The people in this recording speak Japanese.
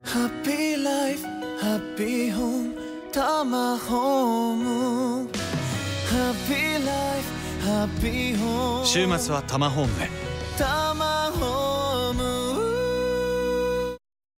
Happy life, happy home, タマホーム。Happy life, happy home。 週末はタマホームへ。 タマホーム。